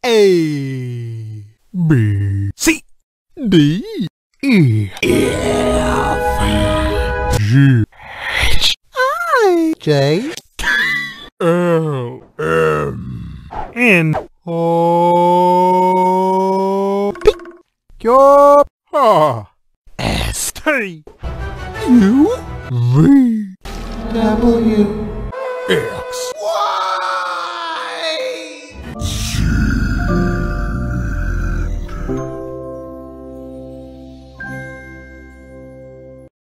A, B, C, D, E, F, G, H, I, J, L, M, N, O, P, Q, R, S, T, U, V, W, X,